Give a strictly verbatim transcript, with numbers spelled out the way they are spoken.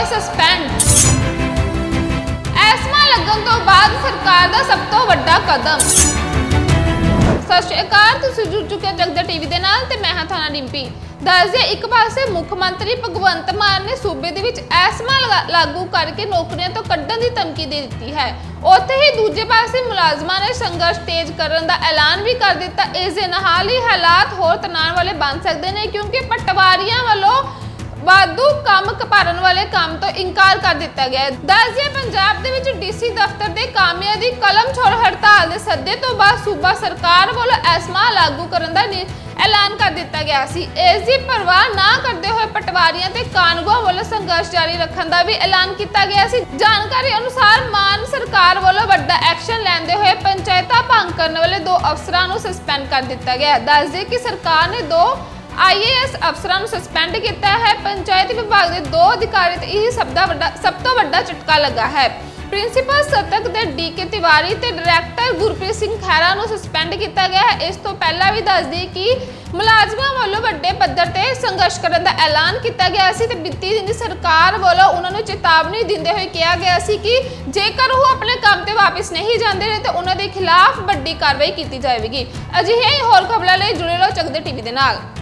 Suspend. ਐਸਮਾ ਲੱਗਣ ਤੋਂ ਬਾਅਦ ਸਰਕਾਰ ਦਾ ਸਭ ਤੋਂ ਵੱਡਾ ਕਦਮ। ਸਤਿ ਸ਼੍ਰੀ ਅਕਾਲ, ਤੁਸੀਂ ਜੁੜ ਚੁੱਕੇ ਹੋ ਜਗਦਾ ਟੀਵੀ ਦੇ ਨਾਲ ਤੇ ਮੈਂ ਹਾਂ ਥਾਣਾ ਡਿੰਪੀ। ਦੱਸ ਦਈਏ, ਇੱਕ ਪਾਸੇ ਮੁੱਖ ਮੰਤਰੀ ਭਗਵੰਤ ਮਾਨ ਨੇ ਸੂਬੇ ਦੇ ਵਿੱਚ ਐਸਮਾ ਲਾਗੂ ਕਰਕੇ ਨੌਕਰੀਆਂ ਤੋਂ ਕੱਢਣ ਦੀ ਧਮਕੀ ਦੇ ਦਿੱਤੀ ਹੈ। ਉੱਥੇ ਹੀ ਦੂਜੇ ਪਾਸੇ ਮੁਲਾਜ਼ਮਾਂ ਨੇ ਸੰਘਰਸ਼ ਤੇਜ਼ ਕਰਨ ਦਾ ਐਲਾਨ ਵੀ ਕਰ ਦਿੱਤਾ। ਇਸ ਦੇ ਨਾਲ ਹੀ ਹਾਲਾਤ ਹੋਰ ਤਣਾਅ ਵਾਲੇ ਬਣ ਸਕਦੇ ਨੇ, ਕਿਉਂਕਿ ਪਟਵਾਰੀਆਂ ਵੱਲੋਂ ਵਾਧੂ ਕੰਮ ਕਪਾਰਨ ਵਾਲੇ ਕੰਮ ਤੋਂ ਇਨਕਾਰ ਕਰ ਦਿੱਤਾ ਗਿਆ ਹੈ। ਦੱਸ ਦਈਏ, ਪੰਜਾਬ ਦੇ ਵਿੱਚ ਡੀਸੀ ਦਫ਼ਤਰ ਦੇ ਕਾਮਿਆਂ ਦੀ ਕਲਮ ਛੋੜ ਹੜਤਾਲ ਦੇ ਸੱਦੇ ਤੋਂ ਬਾਅਦ ਸੂਬਾ ਸਰਕਾਰ ਵੱਲੋਂ ਐਸਮਾ ਲਾਗੂ ਕਰਨ ਦਾ ਐਲਾਨ ਕਰ ਦਿੱਤਾ ਗਿਆ ਸੀ। ਇਸ ਦੀ ਪਰਵਾਹ ਨਾ ਕਰਦੇ ਹੋਏ ਪਟਵਾਰੀਆਂ ਤੇ ਕਾਨੂੰਗੋਆਂ ਵੱਲੋਂ ਸੰਘਰਸ਼ ਜਾਰੀ ਰੱਖਣ ਦਾ ਵੀ ਐਲਾਨ ਕੀਤਾ ਗਿਆ ਸੀ। ਜਾਣਕਾਰੀ ਅਨੁਸਾਰ ਮਾਨ ਸਰਕਾਰ ਵੱਲੋਂ ਵੱਡਾ ਐਕਸ਼ਨ ਲੈਂਦੇ ਹੋਏ ਪੰਚਾਇਤਾਂ ਭੰਗ ਕਰਨ ਵਾਲੇ ਦੋ ਅਫਸਰਾਂ ਨੂੰ ਸਸਪੈਂਡ ਕਰ ਦਿੱਤਾ ਗਿਆ। ਦੱਸ ਦਈਏ ਕਿ ਸਰਕਾਰ ਨੇ ਦੋ आई ए एस ਅਫਸਰਾਂ ਨੂੰ ਸਸਪੈਂਡ ਕੀਤਾ ਹੈ। ਪੰਚਾਇਤ ਵਿਭਾਗ ਦੇ ਦੋ ਅਧਿਕਾਰੀ ਤੇ ਇਹ ਸਭ ਦਾ ਵੱਡਾ ਸਭ ਤੋਂ ਵੱਡਾ ਝਟਕਾ ਲੱਗਾ ਹੈ। ਪ੍ਰਿੰਸੀਪਲ ਸਤਕ ਦੇ ਡੀ ਕੇ ਤਿਵਾਰੀ ਤੇ ਡਾਇਰੈਕਟਰ ਗੁਰਪ੍ਰੀਤ ਸਿੰਘ ਖਹਿਰਾ ਨੂੰ ਸਸਪੈਂਡ ਕੀਤਾ ਗਿਆ ਹੈ। ਇਸ ਤੋਂ ਪਹਿਲਾਂ ਵੀ ਦੱਸ ਦਈਏ ਕਿ ਮੁਲਾਜ਼ਮਾਂ ਵੱਲੋਂ ਵੱਡੇ ਪੱਧਰ ਤੇ ਸੰਘਰਸ਼ ਕਰਨ ਦਾ ਐਲਾਨ ਕੀਤਾ ਗਿਆ ਸੀ ਤੇ ਬੀਤੀ ਦਿਨ ਸਰਕਾਰ ਵੱਲੋਂ ਉਹਨਾਂ ਨੂੰ ਚੇਤਾਵਨੀ ਦਿੰਦੇ ਹੋਏ ਕਿਹਾ ਗਿਆ ਸੀ ਕਿ ਜੇਕਰ ਉਹ ਆਪਣੇ ਕੰਮ ਤੇ ਵਾਪਸ ਨਹੀਂ ਜਾਂਦੇ ਨੇ ਤਾਂ ਉਹਨਾਂ ਦੇ ਖਿਲਾਫ ਵੱਡੀ ਕਾਰਵਾਈ ਕੀਤੀ ਜਾਵੇਗੀ। ਅਜਿਹੇ ਹੋਰ ਖਬਰਾਂ ਲਈ ਜੁੜੇ ਰਹੋ ਜਗਦਾ ਟੀਵੀ ਦੇ ਨਾਲ।